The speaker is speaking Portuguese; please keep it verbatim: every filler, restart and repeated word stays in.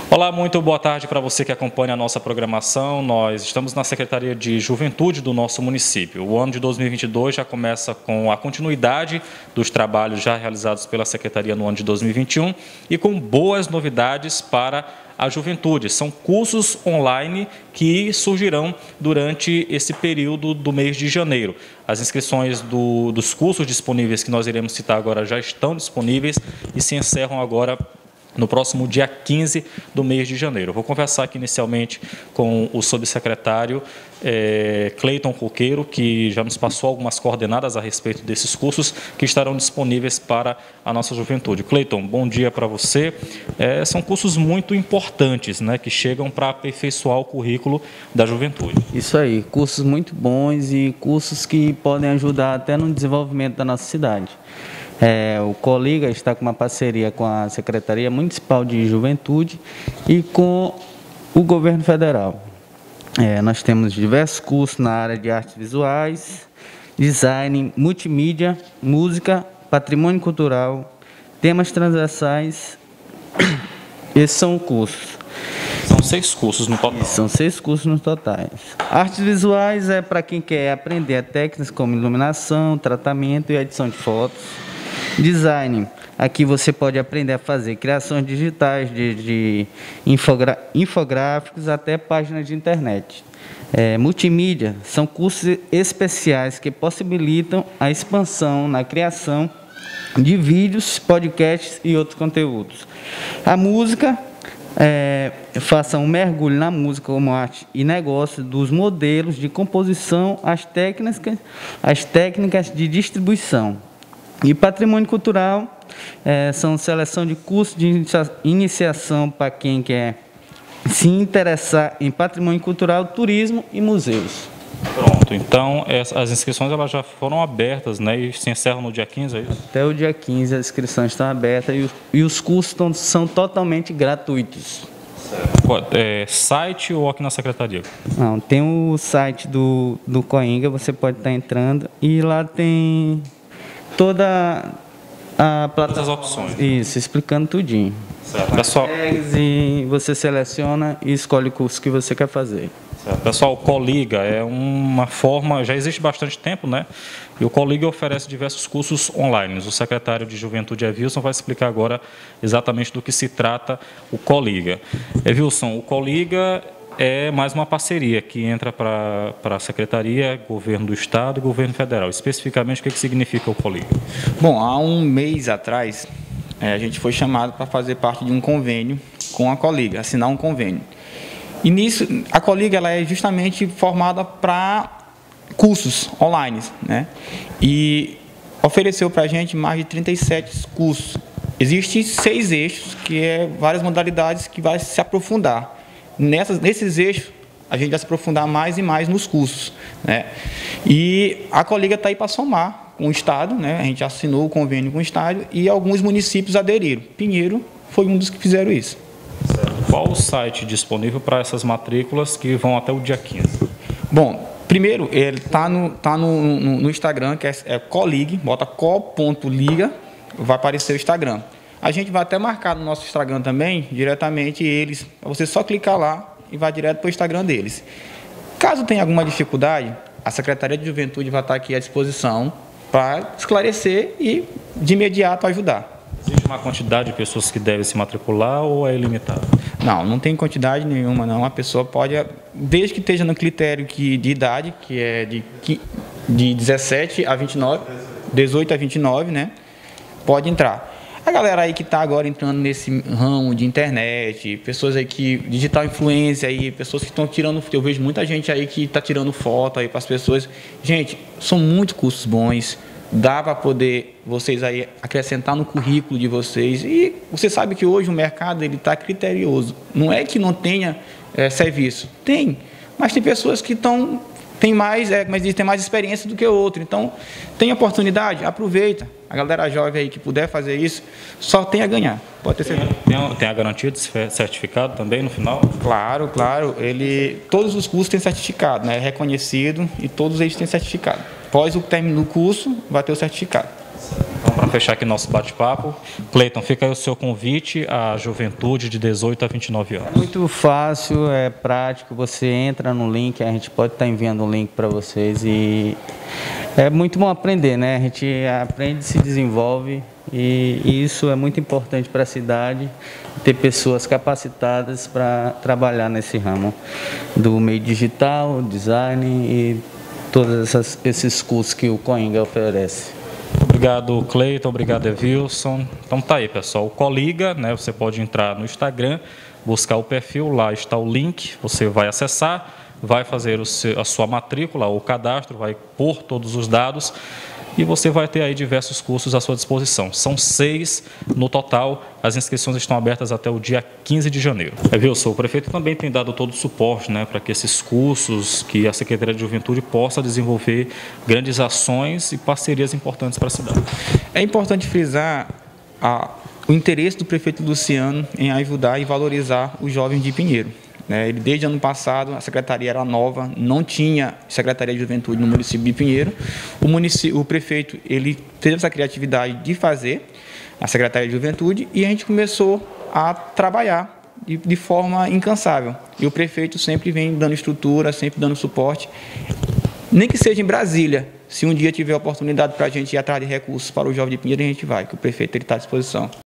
Olá, muito boa tarde para você que acompanha a nossa programação. Nós estamos na Secretaria de Juventude do nosso município. O ano de dois mil e vinte e dois já começa com a continuidade dos trabalhos já realizados pela Secretaria no ano de dois mil e vinte e um e com boas novidades para a juventude. São cursos online que surgirão durante esse período do mês de janeiro. As inscrições do, dos cursos disponíveis que nós iremos citar agora já estão disponíveis e se encerram agora no próximo dia quinze do mês de janeiro. Eu vou conversar aqui inicialmente com o subsecretário é, Cleiton Coqueiro, que já nos passou algumas coordenadas a respeito desses cursos que estarão disponíveis para a nossa juventude. Cleiton, bom dia para você. É, são cursos muito importantes, né, que chegam para aperfeiçoar o currículo da juventude. Isso aí, cursos muito bons e cursos que podem ajudar até no desenvolvimento da nossa cidade. É, o Coliga está com uma parceria com a Secretaria Municipal de Juventude e com o Governo Federal. É, nós temos diversos cursos na área de artes visuais, design, multimídia, música, patrimônio cultural, temas transversais. Esses são cursos. São seis cursos no total. São seis cursos no total. Artes visuais é para quem quer aprender técnicas como iluminação, tratamento e edição de fotos. Design, aqui você pode aprender a fazer criações digitais de, de infográficos até páginas de internet. É, multimídia, são cursos especiais que possibilitam a expansão na criação de vídeos, podcasts e outros conteúdos. A música, é, faça um mergulho na música como arte e negócio, dos modelos de composição, as técnicas, as técnicas de distribuição. E patrimônio cultural, é, são seleção de cursos de inicia iniciação para quem quer se interessar em patrimônio cultural, turismo e museus. Pronto, então as inscrições elas já foram abertas, né, e se encerram no dia quinze, é isso? Até o dia quinze as inscrições estão abertas e os, e os cursos tão, são totalmente gratuitos. Certo. É, site ou aqui na Secretaria? Não, tem o site do, do Coinga, você pode estar entrando e lá tem toda a plataforma. Todas as opções. Isso, explicando tudinho. Certo. Pessoal, e você seleciona e escolhe o curso que você quer fazer. Certo. Pessoal, o Coliga é uma forma, já existe bastante tempo, né? E o Coliga oferece diversos cursos online. O secretário de Juventude, Evilson, vai explicar agora exatamente do que se trata o Coliga. Evilson, o Coliga é mais uma parceria que entra para a Secretaria, Governo do Estado e Governo Federal. Especificamente, o que, que significa o Coliga? Bom, há um mês atrás, é, a gente foi chamado para fazer parte de um convênio com a Coliga, assinar um convênio. E nisso, a Coliga ela é justamente formada para cursos online, né? E ofereceu para a gente mais de trinta e sete cursos. Existem seis eixos, que é várias modalidades que vai se aprofundar. Nessas, nesses eixos, a gente vai se aprofundar mais e mais nos cursos, né? E a Coliga está aí para somar com o Estado, né? A gente assinou o convênio com o Estado e alguns municípios aderiram. Pinheiro foi um dos que fizeram isso. Certo. Qual o site disponível para essas matrículas que vão até o dia quinze? Bom, primeiro, ele está no, tá no, no, no Instagram, que é, é Colig, bota co.liga, vai aparecer o Instagram. A gente vai até marcar no nosso Instagram também, diretamente eles, você só clicar lá e vai direto para o Instagram deles. Caso tenha alguma dificuldade, a Secretaria de Juventude vai estar aqui à disposição para esclarecer e de imediato ajudar. Existe uma quantidade de pessoas que devem se matricular ou é ilimitado? Não, não tem quantidade nenhuma, não. A pessoa pode, desde que esteja no critério que, de idade, que é de, de dezessete a vinte e nove, dezoito a vinte e nove, né? Pode entrar. A galera aí que está agora entrando nesse ramo de internet, pessoas aí que, digital influência aí, pessoas que estão tirando, eu vejo muita gente aí que está tirando foto aí para as pessoas. Gente, são muitos cursos bons, dá para poder vocês aí acrescentar no currículo de vocês. E você sabe que hoje o mercado ele está criterioso. Não é que não tenha é, serviço, tem, mas tem pessoas que estão tem mais, é, mas tem mais experiência do que o outro. Então, tem oportunidade, aproveita. A galera jovem aí que puder fazer isso, só tem a ganhar. Pode ter certeza. Tem, tem a garantia de certificado também no final? Claro, claro. Ele, todos os cursos têm certificado, né? É reconhecido e todos eles têm certificado. Após o término do curso, vai ter o certificado. Então, para fechar aqui nosso bate-papo, Cleiton, fica aí o seu convite à juventude de dezoito a vinte e nove anos. É muito fácil, é prático, você entra no link, a gente pode estar enviando o link para vocês e é muito bom aprender, né? A gente aprende, se desenvolve e, e isso é muito importante para a cidade, ter pessoas capacitadas para trabalhar nesse ramo do meio digital, design e todos esses cursos que o Coinga oferece. Obrigado, Cleiton. Obrigado, Evilson. Então tá aí, pessoal. O Coliga, né? Você pode entrar no Instagram, buscar o perfil, lá está o link, você vai acessar, vai fazer o seu, a sua matrícula, o cadastro, vai pôr todos os dados e você vai ter aí diversos cursos à sua disposição. São seis no total, as inscrições estão abertas até o dia quinze de janeiro. Evilson, o prefeito também tem dado todo o suporte, né, para que esses cursos, que a Secretaria de Juventude possa desenvolver grandes ações e parcerias importantes para a cidade. É importante frisar a, o interesse do prefeito Luciano em ajudar e valorizar os jovens de Pinheiro. Ele, desde ano passado, a secretaria era nova, não tinha Secretaria de Juventude no município de Pinheiro. O, município, o prefeito ele teve essa criatividade de fazer a Secretaria de Juventude e a gente começou a trabalhar de, de forma incansável. E o prefeito sempre vem dando estrutura, sempre dando suporte, nem que seja em Brasília. Se um dia tiver oportunidade para a gente ir atrás de recursos para o jovem de Pinheiro, a gente vai, que o prefeito está à disposição.